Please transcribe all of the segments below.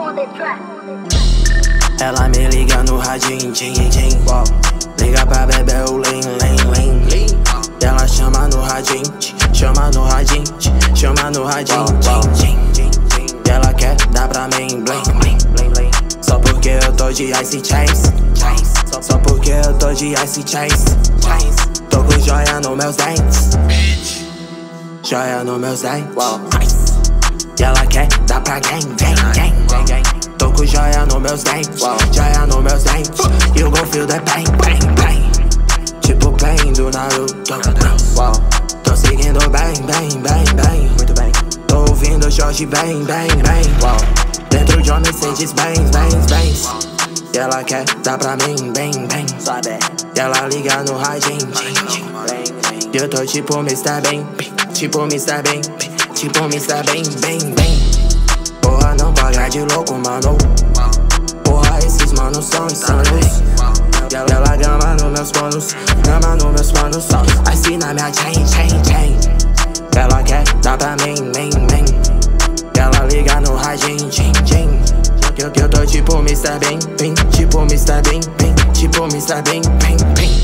Ela me liga no radinho, tchim, tchim. Liga pra beber o lean, lean, lean. E ela chama no radinho, chama no radinho, chama no radinho, tchim, tchim. E ela quer dar pra mim, bling, bling, bling, bling. Só porque eu tô de ice chase, só porque eu tô de ice chase. Tô com joia nos meus dentes, joia nos meus dentes. E ela quer dar pra gang, gang, gang, gang. Tô com joia nos meus dentes, joia nos meus dentes. You gon' feel the pain, pain, pain. Tipo pain do Naruto. Tô seguindo bem, bem, bem, bem. Muito bem. Tô ouvindo Jorge bem, bem, bem. Dentro de uma Mercedes Benz, Benz, Benz. E ela quer dar pra mim, bem, bem. E ela liga no radinho. E eu tô tipo Mr. Bem, tipo Mr. Bem, tipo Mr. Bem, bem, bem. Porra, não paga de louco, mano. Porra, esses manos são insanos. E ela gama nos meus panos, gama nos meus panos. Assina minha chain, chain, chain. Ela quer dar pra mim, mim, mim. E ela liga no radinho, tchim, tchim. Que eu tô tipo Mr. Bem, bem. Tipo Mr. Bem, bem. Tipo Mr. Bem, bem, bem.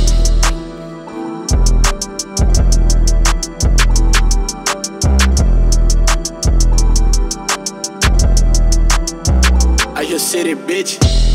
I just said it, bitch.